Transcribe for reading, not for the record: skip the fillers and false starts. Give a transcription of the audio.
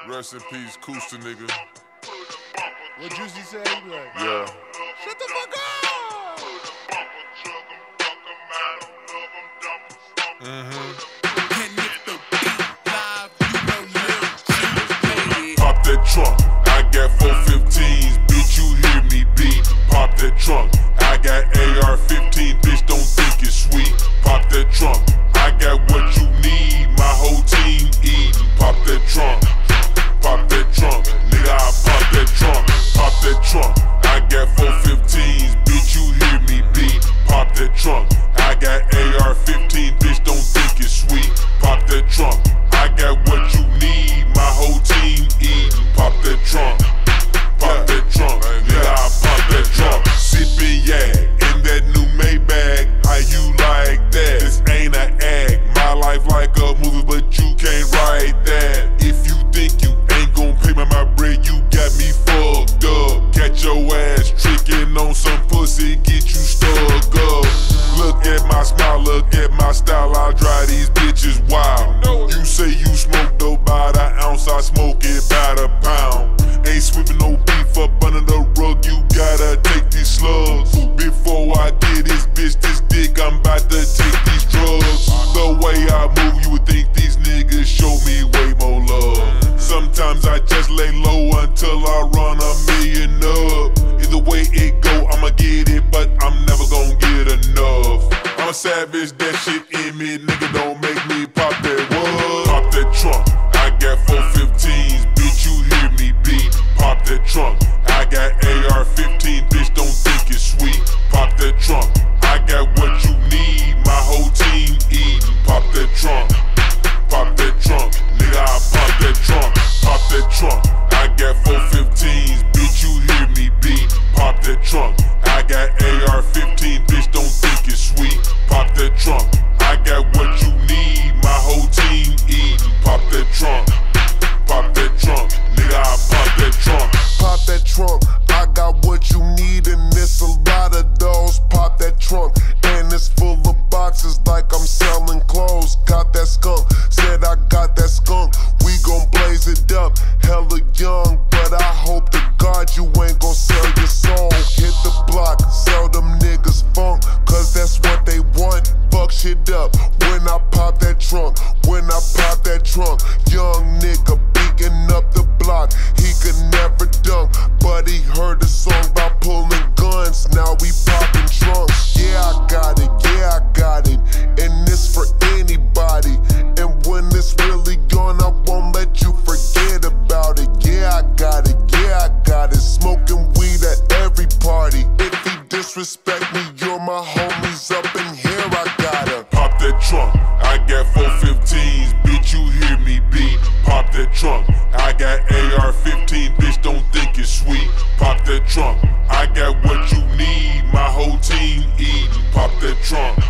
Rest in peace, Koosta nigga. What Juicy say? He be like, Yeah. shut the fuck up! Pop that trunk, I got 415s, bitch, you hear me beat. Pop that trunk, I got AR-15, bitch, don't think it's sweet. Pop that trunk, I got what you need, my whole team eating. Pop that trunk, nigga, I pop that trunk. Pop that trunk, I got 415s, bitch, you hear me beat. Pop that trunk, I got AR-15, bitch, don't think it's sweet. Pop that trunk, I got what you need, my whole team eating. Pop that trunk, nigga, I pop that trunk. Sippin' yak in that new Maybach, how you like that? This ain't an act, my life like a movie, but you can't write that. If you think you ain't gon' pay my bread, you got me fucked up. Catch your ass trickin' on some pussy, get you stuck up. Look at my smile, look at my style, I drive these bitches wild. You say you smoke dope by the ounce, I smoke it by the pound. Ain't sweeping no beef up under the rug, you gotta take these slugs. Before I get this bitch this dick, I'm about to take these drugs. The way I move, you would think these niggas show me way more love. Sometimes I just lay low until I run a million up. Either way it go, I'ma get it, but I'm never gon' get enough. I'm a savage, that shit in me, nigga, don't make me pop that wood. Pop that trunk, I got 415s, bitch, you hear me beat. Pop that trunk, I got AR-15, bitch, don't think it's sweet. Pop that trunk, I got what you need, my whole team eating. Pop that trunk, nigga, I pop that trunk. Pop that trunk, I got 415s, bitch, you hear me beat. Pop that trunk, I got AR-15, bitch, don't think it's sweet. Pop that trunk, I got what you need, my whole team eating. Pop that trunk, nigga, I pop that trunk. Pop that trunk, I got what you need, and it's a lot of those. Pop that trunk, and it's full of boxes like I'm selling clothes. Got that skunk, said I got that skunk. We gon' blaze it up, hella young, but I hope to God you ain't gon' sell your soul. Hit the block, sell them niggas funk, cause that's what they want. Fuck shit up when I pop that trunk, young nigga beating up the block. He could never dunk, but he heard a song about pulling guns. Now we popping trunks. Yeah, I got it, and it's for anybody. And when it's really gone, I won't let you forget about it. Yeah, I got it. Smoking weed at every party. If he disrespect me, you're my homies up in here. I gotta pop that trunk, I got 415s, bitch, you hear me beat. Pop that trunk, I got AR-15, bitch, don't think it's sweet. Pop that trunk, I got what you need, my whole team eating. Pop that trunk.